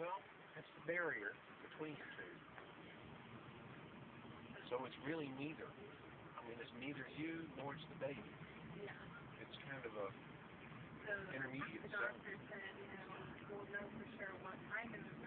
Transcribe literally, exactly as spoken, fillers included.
Well, that's the barrier between the two. So it's really neither. I mean, it's neither you nor it's the baby. Yeah. It's kind of a So intermediate the zone. doctor said, you know, we'll know for sure what time is